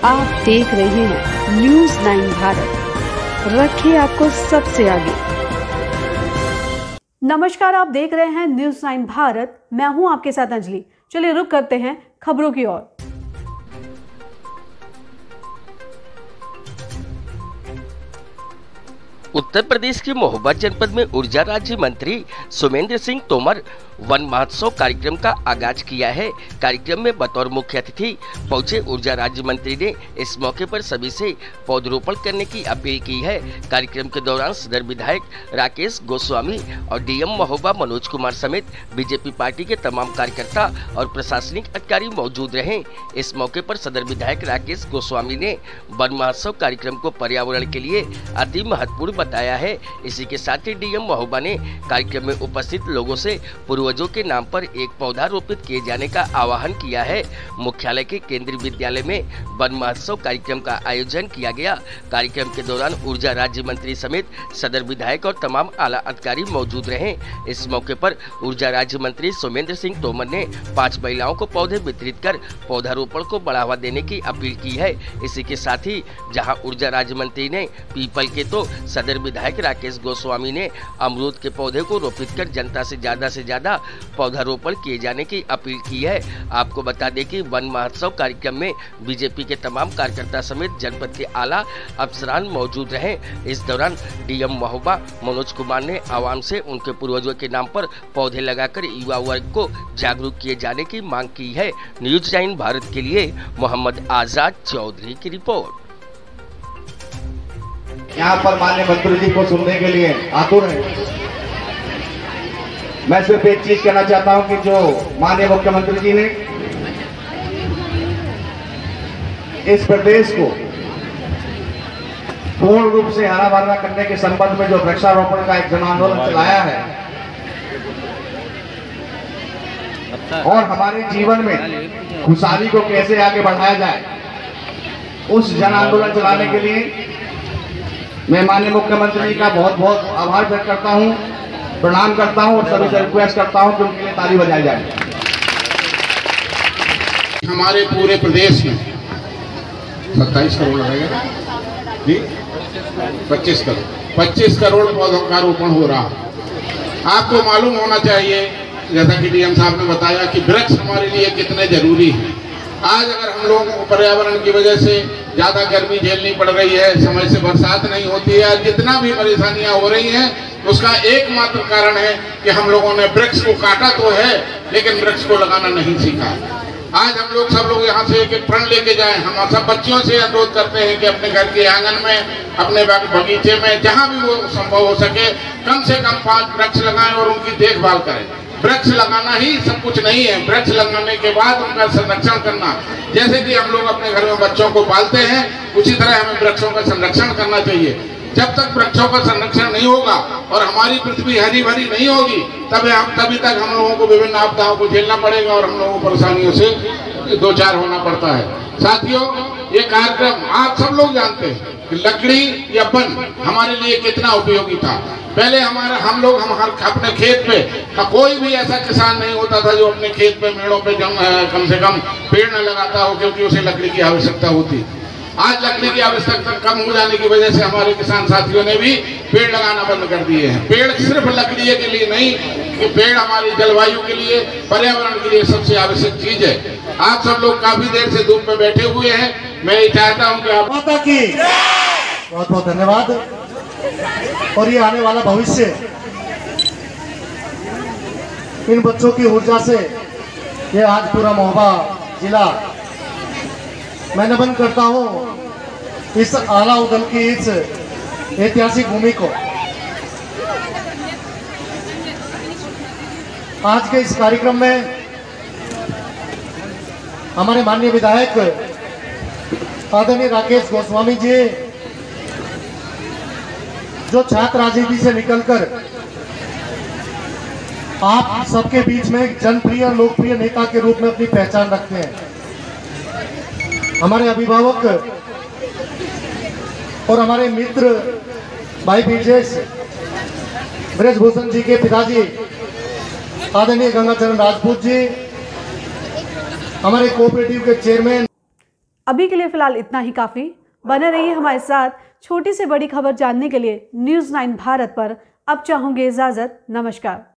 आप देख रहे हैं न्यूज़ 9 भारत, रखिए आपको सबसे आगे। नमस्कार, आप देख रहे हैं न्यूज़ 9 भारत, मैं हूं आपके साथ अंजलि। चलिए रुक करते हैं खबरों की ओर। उत्तर प्रदेश के महोबा जनपद में ऊर्जा राज्य मंत्री सोमेंद्र सिंह तोमर वन महोत्सव कार्यक्रम का आगाज किया है। कार्यक्रम में बतौर मुख्य अतिथि पहुंचे ऊर्जा राज्य मंत्री ने इस मौके पर सभी से पौधरोपण करने की अपील की है। कार्यक्रम के दौरान सदर विधायक राकेश गोस्वामी और डीएम महोबा मनोज कुमार समेत बीजेपी पार्टी के तमाम कार्यकर्ता और प्रशासनिक अधिकारी मौजूद रहे। इस मौके पर सदर विधायक राकेश गोस्वामी ने वन महोत्सव कार्यक्रम को पर्यावरण के लिए अति महत्वपूर्ण बताया है। इसी के साथ ही डीएम महोबा ने कार्यक्रम में उपस्थित लोगों से पूर्वजों के नाम पर एक पौधा रोपित किए जाने का आह्वान किया है। मुख्यालय के केंद्रीय विद्यालय में वन महोत्सव कार्यक्रम का आयोजन किया गया। कार्यक्रम के दौरान ऊर्जा राज्य मंत्री समेत सदर विधायक और तमाम आला अधिकारी मौजूद रहे। इस मौके पर ऊर्जा राज्य मंत्री सोमेंद्र सिंह तोमर ने 5 महिलाओं को पौधे वितरित कर पौधारोपण को बढ़ावा देने की अपील की है। इसी के साथ ही जहां ऊर्जा राज्य मंत्री ने पीपल के तो सदर विधायक राकेश गोस्वामी ने अमरूद के पौधे को रोपित कर जनता से ज्यादा पौधारोपण किए जाने की अपील की है। आपको बता दें कि वन महोत्सव कार्यक्रम में बीजेपी के तमाम कार्यकर्ता समेत जनपद के आला अफसरान मौजूद रहे। इस दौरान डीएम महोबा मनोज कुमार ने आवाम से उनके पूर्वजों के नाम पर पौधे लगाकर युवा वर्ग को जागरूक किए जाने की मांग की है। न्यूज़ 9 भारत के लिए मोहम्मद आजाद चौधरी की रिपोर्ट। यहाँ पर माननीय मंत्री जी को सुनने के लिए आतुर है। मैं सिर्फ एक चीज कहना चाहता हूं कि जो माननीय मुख्यमंत्री जी ने इस प्रदेश को पूर्ण रूप से हरा भरा करने के संबंध में जो वृक्षारोपण का एक जन आंदोलन चलाया है और हमारे जीवन में खुशहाली को कैसे आगे बढ़ाया जाए, उस जन आंदोलन चलाने के लिए मैं माननीय मुख्यमंत्री जी का बहुत बहुत आभार व्यक्त करता हूं, प्रणाम करता हूं और सभी से रिक्वेस्ट करता हूं कि उनके लिए ताली बजाई जाए। हमारे पूरे प्रदेश में 27 करोड़ लगेगा जी, 25 करोड़ पौधों का रोपण हो रहा। आपको मालूम होना चाहिए, जैसा कि डीएम साहब ने बताया, कि वृक्ष हमारे लिए कितने जरूरी है। आज अगर हम लोगों को पर्यावरण की वजह से ज्यादा गर्मी झेलनी पड़ रही है, समय से बरसात नहीं होती है, जितना भी परेशानियां हो रही हैं, उसका एकमात्र कारण है कि हम लोगों ने वृक्ष को काटा तो है लेकिन वृक्ष को लगाना नहीं सीखा। आज हम लोग सब लोग यहाँ से एक प्रण लेके जाएं। हम सब बच्चों से अनुरोध करते हैं कि अपने घर के आंगन में, अपने बगीचे में, जहाँ भी वो संभव हो सके, कम से कम 5 वृक्ष लगाएं और उनकी देखभाल करें। वृक्ष लगाना ही सब कुछ नहीं है, वृक्ष लगाने के बाद उनका संरक्षण करना। जैसे कि हम लोग अपने घर में बच्चों को पालते हैं, उसी तरह हमें वृक्षों का संरक्षण करना चाहिए। जब तक वृक्षों का संरक्षण नहीं होगा और हमारी पृथ्वी हरी भरी नहीं होगी, तभी तक हम लोगों को विभिन्न आपदाओं को झेलना पड़ेगा और हम लोगों को परेशानियों से 2-4 होना पड़ता है। साथियों, ये कार्यक्रम आप सब लोग जानते हैं कि लकड़ी या वन हमारे लिए कितना उपयोगी था। पहले हम लोग अपने खेत पे, कोई भी ऐसा किसान नहीं होता था जो अपने खेत पे, मेड़ों पे कम से कम पेड़ न लगाता हो, क्योंकि उसे लकड़ी की आवश्यकता होती। आज लकड़ी की आवश्यकता कम हो जाने की वजह से हमारे किसान साथियों ने भी पेड़ लगाना बंद कर दिए हैं। पेड़ सिर्फ लकड़ी के लिए नहीं, कि पेड़ हमारी जलवायु के लिए, पर्यावरण के लिए सबसे आवश्यक चीज है। आप सब लोग काफी देर से धूप में बैठे हुए हैं, मैं ये चाहता हूँ कि आप माता की बहुत बहुत धन्यवाद। और ये आने वाला भविष्य इन बच्चों की ऊर्जा से ये आज पूरा महोबा जिला मैं नमन करता हूं इस आला उदल की इस ऐतिहासिक भूमि को। आज के इस कार्यक्रम में हमारे माननीय विधायक आदरणीय राकेश गोस्वामी जी, जो छात्र राजनीति से निकलकर आप सबके बीच में एक जनप्रिय लोकप्रिय नेता के रूप में अपनी पहचान रखते हैं, हमारे अभिभावक और हमारे मित्र भाई ब्रजभूषण जी के पिताजी आदरणीय गंगाचरण राजपूत जी, हमारे कोऑपरेटिव के चेयरमैन अभी के लिए फिलहाल इतना ही काफ़ी। बने रहिए हमारे साथ छोटी से बड़ी खबर जानने के लिए न्यूज़ 9 भारत पर। अब चाहूँगी इजाज़त। नमस्कार।